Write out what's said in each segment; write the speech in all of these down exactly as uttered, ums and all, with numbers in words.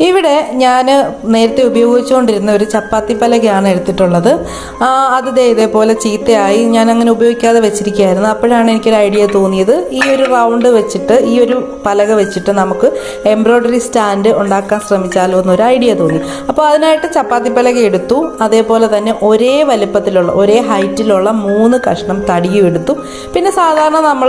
ഇവിടെ ഞാൻ നേരത്തെ ഉപയോഗിച്ചുകൊണ്ടിരുന്ന ഒരു ചപ്പാത്തി പലകയാണ് എടുത്തിട്ടുള്ളത്. അത് ദേ ഇതേപോലെ ചീത്തയായി ഞാൻ അങ്ങനെ ഉപയോഗിക്കാതെ വെച്ചിരിക്കുകയായിരുന്നു. അപ്പോഴാണ് എനിക്കൊരു ഐഡിയ തോന്നിയത്, ഈ ഒരു റൗണ്ട് വെച്ചിട്ട് ഈ ഒരു പലക വെച്ചിട്ട് നമുക്ക് എംബ്രോയിഡറി സ്റ്റാൻഡ് ഉണ്ടാക്കാൻ ശ്രമിച്ചാലോ എന്നൊരു ഐഡിയ തോന്നി. അപ്പോൾ അതിനായിട്ട് ചപ്പാത്തി പലക എടുത്തു. അതേപോലെ തന്നെ ഒരേ വലിപ്പത്തിലുള്ള ഒരേ ഹൈറ്റിലുള്ള മൂന്ന് കഷ്ണം തടിയും എടുത്തു. പിന്നെ സാധാരണ നമ്മൾ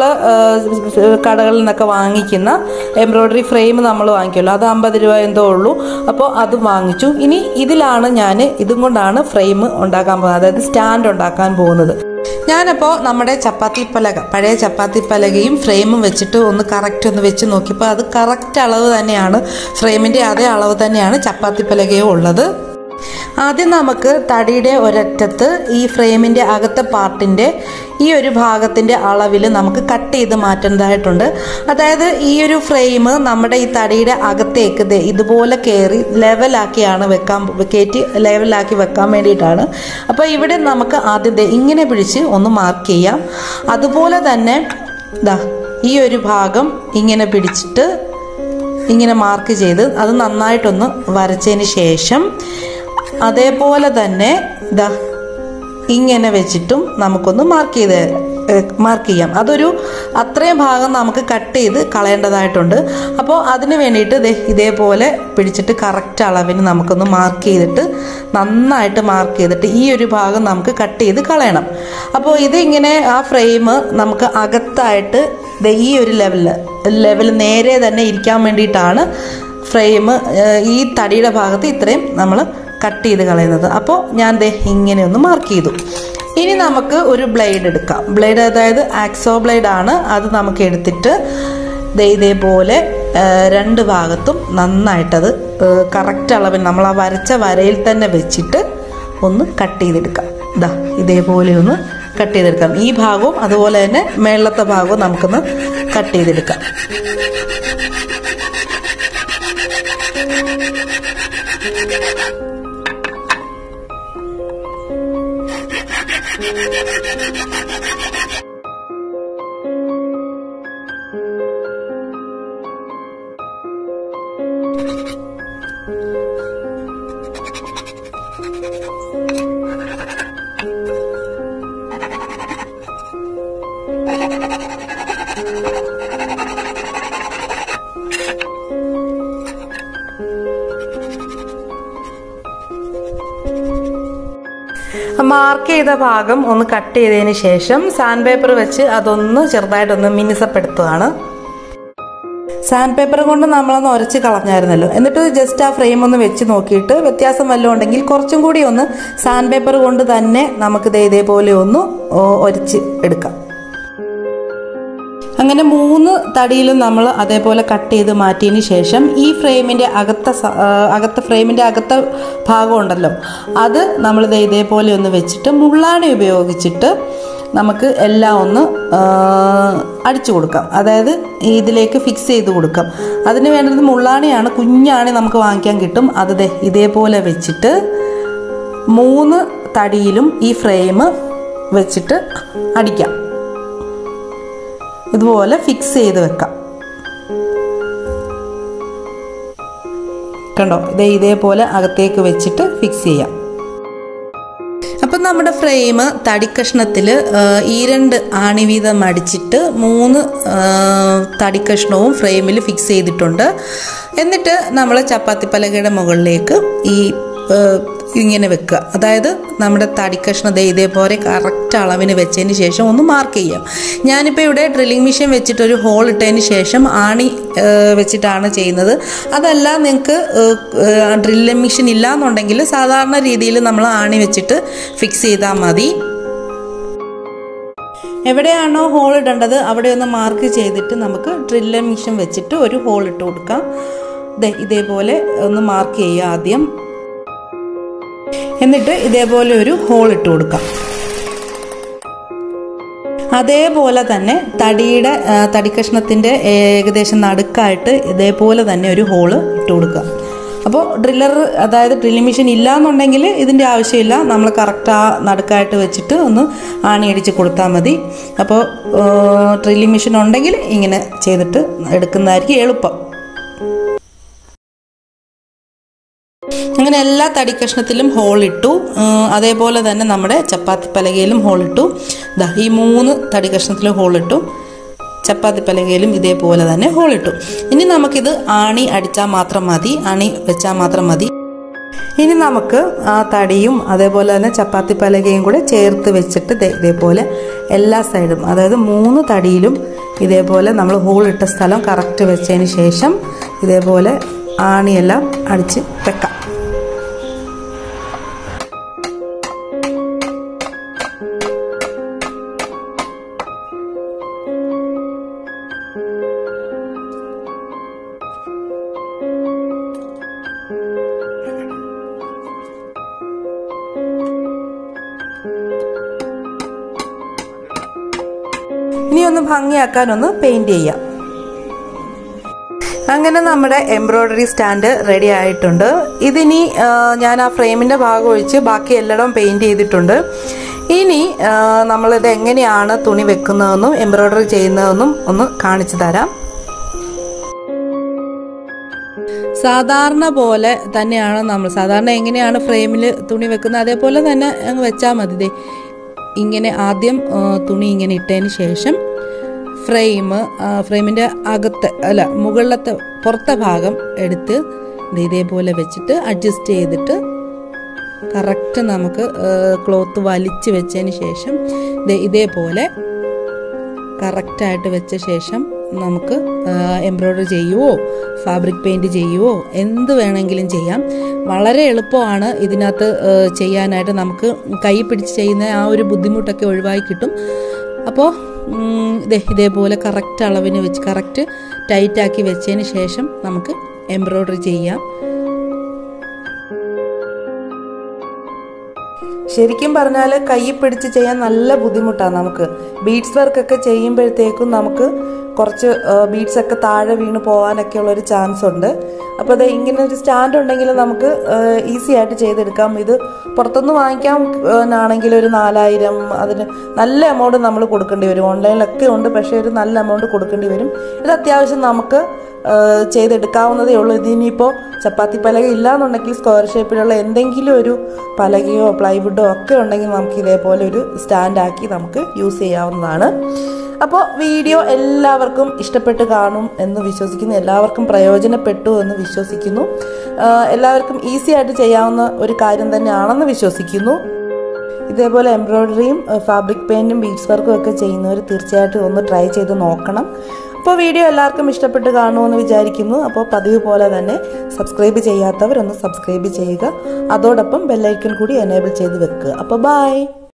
കടകളിൽ നിന്നൊക്കെ വാങ്ങിക്കുന്ന എംബ്രോയിഡറി ഫ്രെയിം നമ്മൾ വാങ്ങിക്കുമല്ലോ, അത് അമ്പത് രൂപ എന്തോ ഉള്ളൂ. അപ്പോൾ അത് വാങ്ങിച്ചു. ഇനി ഇതിലാണ് ഞാൻ ഇതും കൊണ്ടാണ് ഫ്രെയിം ഉണ്ടാക്കാൻ പോകുന്നത്, അതായത് സ്റ്റാൻഡ് ഉണ്ടാക്കാൻ പോകുന്നത്. ഞാനപ്പോൾ നമ്മുടെ ചപ്പാത്തി പലക പഴയ ചപ്പാത്തി പലകയും ഫ്രെയിമും വെച്ചിട്ട് ഒന്ന് കറക്റ്റ് ഒന്ന് വെച്ച് നോക്കിയപ്പോൾ അത് കറക്റ്റ് അളവ് തന്നെയാണ്, ഫ്രെയിമിൻ്റെ അതേ അളവ് തന്നെയാണ് ചപ്പാത്തി പലകയും ഉള്ളത്. ആദ്യം നമുക്ക് തടിയുടെ ഒരറ്റത്ത് ഈ ഫ്രെയിമിൻ്റെ അകത്തെ പാർട്ടിൻ്റെ ഈ ഒരു ഭാഗത്തിൻ്റെ അളവിൽ നമുക്ക് കട്ട് ചെയ്ത് മാറ്റേണ്ടതായിട്ടുണ്ട്. അതായത് ഈ ഒരു ഫ്രെയിം നമ്മുടെ ഈ തടിയുടെ അകത്തേക്ക് ഇതുപോലെ കയറി ലെവലാക്കിയാണ് വെക്കാൻ കയറ്റി ലെവലാക്കി വെക്കാൻ വേണ്ടിയിട്ടാണ്. അപ്പോൾ ഇവിടെ നമുക്ക് ആദ്യം ഇങ്ങനെ പിടിച്ച് ഒന്ന് മാർക്ക് ചെയ്യാം. അതുപോലെ തന്നെ ദാ ഈ ഒരു ഭാഗം ഇങ്ങനെ പിടിച്ചിട്ട് ഇങ്ങനെ മാർക്ക് ചെയ്ത് അത് നന്നായിട്ടൊന്ന് വരച്ചതിന് ശേഷം അതേപോലെ തന്നെ ഇതാ ഇങ്ങനെ വെച്ചിട്ടും നമുക്കൊന്ന് മാർക്ക് ചെയ്ത് മാർക്ക് ചെയ്യാം. അതൊരു അത്രയും ഭാഗം നമുക്ക് കട്ട് ചെയ്ത് കളയേണ്ടതായിട്ടുണ്ട്. അപ്പോൾ അതിന് വേണ്ടിയിട്ട് ഇതേപോലെ പിടിച്ചിട്ട് കറക്റ്റ് അളവിന് നമുക്കൊന്ന് മാർക്ക് ചെയ്തിട്ട് നന്നായിട്ട് മാർക്ക് ചെയ്തിട്ട് ഈ ഒരു ഭാഗം നമുക്ക് കട്ട് ചെയ്ത് കളയണം. അപ്പോൾ ഇതിങ്ങനെ ആ ഫ്രെയിം നമുക്ക് അകത്തായിട്ട് ഈ ഒരു ലെവലിൽ ലെവൽ നേരെ തന്നെ ഇരിക്കാൻ വേണ്ടിയിട്ടാണ് ഫ്രെയിം ഈ തടിയുടെ ഭാഗത്ത് ഇത്രയും നമ്മൾ കട്ട് ചെയ്ത് കളയുന്നത്. അപ്പോൾ ഞാൻ ദേ ഇങ്ങനെ ഒന്ന് മാർക്ക് ചെയ്തു. ഇനി നമുക്ക് ഒരു ബ്ലേഡ് എടുക്കാം. ബ്ലേഡ് അതായത് ആക്സോ ബ്ലേഡ് ആണ്. അത് നമുക്ക് എടുത്തിട്ട് ദേ ഇതേപോലെ രണ്ട് ഭാഗത്തും നന്നായിട്ടത് കറക്റ്റ് അളവിൽ നമ്മൾ ആ വരച്ച വരയിൽ തന്നെ വെച്ചിട്ട് ഒന്ന് കട്ട് ചെയ്തെടുക്കാം. ഇതാ ഇതേപോലെ ഒന്ന് കട്ട് ചെയ്തെടുക്കാം. ഈ ഭാഗവും അതുപോലെ തന്നെ മേളത്തെ ഭാഗവും നമുക്കൊന്ന് കട്ട് ചെയ്തെടുക്കാം. മാർക്ക് ചെയ്ത ഭാഗം ഒന്ന് കട്ട് ചെയ്തതിന് ശേഷം സാൻഡ് പേപ്പർ വെച്ച് അതൊന്ന് ചെറുതായിട്ടൊന്ന് മിനുസപ്പെടുത്തുകയാണ്. സാൻഡ് പേപ്പർ കൊണ്ട് നമ്മളൊന്ന് ഉരച്ച് കളഞ്ഞായിരുന്നല്ലോ, എന്നിട്ട് ജസ്റ്റ് ആ ഫ്രെയിം ഒന്ന് വെച്ച് നോക്കിയിട്ട് വ്യത്യാസം വല്ലതും ഉണ്ടെങ്കിൽ കുറച്ചും കൂടി ഒന്ന് സാൻഡ് പേപ്പർ കൊണ്ട് തന്നെ നമുക്ക് ഇതേപോലെ ഒന്ന് ഉരച്ച് എടുക്കാം. അങ്ങനെ മൂന്ന് തടിയിലും നമ്മൾ അതേപോലെ കട്ട് ചെയ്ത് മാറ്റിയതിന് ശേഷം ഈ ഫ്രെയിമിൻ്റെ അകത്ത അകത്ത ഫ്രെയിമിൻ്റെ അകത്ത ഭാഗം ഉണ്ടല്ലോ, അത് നമ്മൾ ഇതേപോലെ ഒന്ന് വെച്ചിട്ട് മുള്ളാണി ഉപയോഗിച്ചിട്ട് നമുക്ക് എല്ലാം ഒന്ന് അടിച്ചു കൊടുക്കാം. അതായത് ഇതിലേക്ക് ഫിക്സ് ചെയ്ത് കൊടുക്കാം. അതിന് വേണ്ടത് മുള്ളാണിയാണ്. കുഞ്ഞാണി നമുക്ക് വാങ്ങിക്കാൻ കിട്ടും. അത് ഇതേപോലെ വെച്ചിട്ട് മൂന്ന് തടിയിലും ഈ ഫ്രെയിം വെച്ചിട്ട് അടിക്കാം. ഇതുപോലെ ഫിക്സ് ചെയ്ത് വെക്കാം. കണ്ടോ, ഇതേ ഇതേപോലെ അകത്തേക്ക് വെച്ചിട്ട് ഫിക്സ് ചെയ്യാം. അപ്പം നമ്മുടെ ഫ്രെയിം തടിക്കഷ്ണത്തിൽ ഈ രണ്ട് ആണി വീതം അടിച്ചിട്ട് മൂന്ന് തടിക്കഷ്ണവും ഫ്രെയിമിൽ ഫിക്സ് ചെയ്തിട്ടുണ്ട്. എന്നിട്ട് നമ്മൾ ചപ്പാത്തി പലകയുടെ മുകളിലേക്ക് ഈ ഇങ്ങനെ വെക്കുക. അതായത് നമ്മുടെ തടിക്കഷ്ണം ഇതേപോലെ കറക്റ്റ് അളവിന് വെച്ചതിന് ശേഷം ഒന്ന് മാർക്ക് ചെയ്യാം. ഞാനിപ്പോൾ ഇവിടെ ഡ്രില്ലിംഗ് മെഷീൻ വെച്ചിട്ടൊരു ഹോൾ ഇട്ടതിന് ശേഷം ആണി വെച്ചിട്ടാണ് ചെയ്യുന്നത്. അതല്ല നിങ്ങൾക്ക് ഡ്രില്ലിംഗ് മെഷീൻ ഇല്ലാന്നുണ്ടെങ്കിൽ സാധാരണ രീതിയിൽ നമ്മൾ ആണി വെച്ചിട്ട് ഫിക്സ് ചെയ്താൽ മതി. എവിടെയാണോ ഹോൾ ഇടേണ്ടത് അവിടെ ഒന്ന് മാർക്ക് ചെയ്തിട്ട് നമുക്ക് ഡ്രില്ലിംഗ് മെഷീൻ വെച്ചിട്ട് ഒരു ഹോൾ ഇട്ട് കൊടുക്കാം. ഇതേപോലെ ഒന്ന് മാർക്ക് ചെയ്യുക ആദ്യം. എന്നിട്ട് ഇതേപോലെ ഒരു ഹോൾ ഇട്ട് കൊടുക്കാം. അതേപോലെ തന്നെ തടിയുടെ തടിക്കഷ്ണത്തിൻ്റെ ഏകദേശം നടുക്കായിട്ട് ഇതേപോലെ തന്നെ ഒരു ഹോള് ഇട്ട് കൊടുക്കുക. അപ്പോൾ ഡ്രില്ലർ അതായത് ഡ്രില്ലിംഗ് മെഷീൻ ഇല്ലയെന്നുണ്ടെങ്കിൽ ഇതിൻ്റെ ആവശ്യമില്ല. നമ്മൾ കറക്റ്റ് ആ നടുക്കായിട്ട് വെച്ചിട്ട് ഒന്ന് ആണിയടിച്ച് കൊടുത്താൽ മതി. അപ്പോൾ ഡ്രില്ലിംഗ് മെഷീൻ ഉണ്ടെങ്കിൽ ഇങ്ങനെ ചെയ്തിട്ട് എടുക്കുന്നതായിരിക്കും എളുപ്പം. അങ്ങനെ എല്ലാ തടി കഷ്ണത്തിലും ഹോൾ ഇട്ടു. അതേപോലെ തന്നെ നമ്മുടെ ചപ്പാത്തി പലകയിലും ഹോൾ ഇട്ടു. ദാ ഈ മൂന്ന് തടി കഷ്ണത്തിലും ഹോൾ ഇട്ടു. ചപ്പാത്തി പലകയിലും ഇതേപോലെ തന്നെ ഹോൾ ഇട്ടു. ഇനി നമുക്കിത് ആണി അടിച്ചാൽ മാത്രം മതി, ആണി വെച്ചാൽ മാത്രം മതി. ഇനി നമുക്ക് ആ തടിയും അതേപോലെ തന്നെ ചപ്പാത്തി പലകയും കൂടെ ചേർത്ത് വെച്ചിട്ട് ഇതേപോലെ എല്ലാ സൈഡും, അതായത് മൂന്ന് തടിയിലും ഇതേപോലെ നമ്മൾ ഹോൾ ഇട്ട സ്ഥലം കറക്റ്റ് വെച്ചതിന് ശേഷം ഇതേപോലെ ആണിയെല്ലാം അടിച്ച് വെക്കാം. ഇനി ഒന്ന് ഭംഗിയാക്കാൻ ഒന്ന് പെയിന്റ് ചെയ്യാം. അങ്ങനെ നമ്മുടെ എംബ്രോയിഡറി സ്റ്റാൻഡ് റെഡി ആയിട്ടുണ്ട്. ഇതിനി ഞാൻ ആ ഫ്രെയിമിന്റെ ഭാഗം ഒഴിച്ച് ബാക്കി എല്ലായിടവും പെയിന്റ് ചെയ്തിട്ടുണ്ട്. ഇനി നമ്മളിത് എങ്ങനെയാണ് തുണി വെക്കുന്നതെന്നും എംബ്രോയിഡറി ചെയ്യുന്നതെന്നും ഒന്ന് കാണിച്ചു തരാം. സാധാരണ പോലെ തന്നെയാണ് നമ്മൾ സാധാരണ എങ്ങനെയാണ് ഫ്രെയിമിൽ തുണി വെക്കുന്നത് അതേപോലെ തന്നെ അങ്ങ് വെച്ചാൽ മതി. ഇങ്ങനെ ആദ്യം തുണി ഇങ്ങനെ ഇട്ടതിന് ശേഷം ഫ്രെയിം ഫ്രെയിമിൻ്റെ അകത്ത് അല്ല മുകളിലത്തെ പുറത്തെ ഭാഗം എടുത്ത് ഇതേപോലെ വെച്ചിട്ട് അഡ്ജസ്റ്റ് ചെയ്തിട്ട് കറക്റ്റ് നമുക്ക് ക്ലോത്ത് വലിച്ച് വെച്ചതിന് ശേഷം ഇതേപോലെ കറക്റ്റായിട്ട് വെച്ച ശേഷം നമുക്ക് എംബ്രോയിഡറി ചെയ്യുവോ ഫാബ്രിക് പെയിൻറ് ചെയ്യുവോ എന്ത് വേണമെങ്കിലും ചെയ്യാം. വളരെ എളുപ്പമാണ് ഇതിനകത്ത് ചെയ്യാനായിട്ട്. നമുക്ക് കൈ പിടിച്ച് ചെയ്യുന്ന ആ ഒരു ബുദ്ധിമുട്ടൊക്കെ ഒഴിവായി കിട്ടും. അപ്പോൾ ഇതേപോലെ കറക്റ്റ് അളവിന് വെച്ച് കറക്റ്റ് ടൈറ്റാക്കി വെച്ചതിന് ശേഷം നമുക്ക് എംബ്രോയിഡറി ചെയ്യാം. ശരിക്കും പറഞ്ഞാൽ കൈ പിടിച്ച് ചെയ്യാൻ നല്ല ബുദ്ധിമുട്ടാണ്. നമുക്ക് ബീഡ്സ് വർക്കൊക്കെ ചെയ്യുമ്പോഴത്തേക്കും നമുക്ക് കുറച്ച് ബീഡ്സ് ഒക്കെ താഴെ വീണ് പോകാനൊക്കെ ഉള്ളൊരു ചാൻസ് ഉണ്ട്. അപ്പോൾ അത് ഇങ്ങനെ ഒരു സ്റ്റാൻഡ് ഉണ്ടെങ്കിൽ നമുക്ക് ഈസി ആയിട്ട് ചെയ്തെടുക്കാം. ഇത് പുറത്തുനിന്ന് വാങ്ങിക്കാനാണെങ്കിൽ ഒരു നാലായിരം അതിന് നല്ല എമൗണ്ട് നമ്മൾ കൊടുക്കേണ്ടി വരും. ഓൺലൈനിലൊക്കെ ഉണ്ട്, പക്ഷേ ഒരു നല്ല എമൗണ്ട് കൊടുക്കേണ്ടി വരും. ഇത് അത്യാവശ്യം നമുക്ക് ചെയ്തെടുക്കാവുന്നതേ ഉള്ളൂ. ഇതിനിപ്പോൾ ചപ്പാത്തി പലക ഇല്ലാന്നുണ്ടെങ്കിൽ സ്ക്വയർ ഷേപ്പിലുള്ള എന്തെങ്കിലും ഒരു പലകയോ പ്ലൈവുഡോ ഒക്കെ ഉണ്ടെങ്കിൽ നമുക്ക് ഇതേപോലെ ഒരു സ്റ്റാൻഡാക്കി നമുക്ക് യൂസ് ചെയ്യാവുന്നതാണ്. അപ്പോൾ വീഡിയോ എല്ലാവർക്കും ഇഷ്ടപ്പെട്ട് കാണും എന്ന് വിശ്വസിക്കുന്നു. എല്ലാവർക്കും പ്രയോജനപ്പെട്ടു എന്ന് വിശ്വസിക്കുന്നു. എല്ലാവർക്കും ഈസി ആയിട്ട് ചെയ്യാവുന്ന ഒരു കാര്യം തന്നെയാണെന്ന് വിശ്വസിക്കുന്നു. ഇതേപോലെ എംബ്രോയിഡറിയും ഫാബ്രിക് പെയിൻറ്റും ബീഡ്സ് വർക്കും ഒക്കെ ചെയ്യുന്നവർ തീർച്ചയായിട്ടും ഒന്ന് ട്രൈ ചെയ്ത് നോക്കണം. അപ്പോൾ വീഡിയോ എല്ലാവർക്കും ഇഷ്ടപ്പെട്ട് കാണുമെന്ന് വിചാരിക്കുന്നു. അപ്പോൾ പതിവ് പോലെ തന്നെ സബ്സ്ക്രൈബ് ചെയ്യാത്തവർ ഒന്ന് സബ്സ്ക്രൈബ് ചെയ്യുക. അതോടൊപ്പം ബെല്ലൈക്കൺ കൂടി എനേബിൾ ചെയ്ത് വെക്കുക. അപ്പോൾ ബൈ.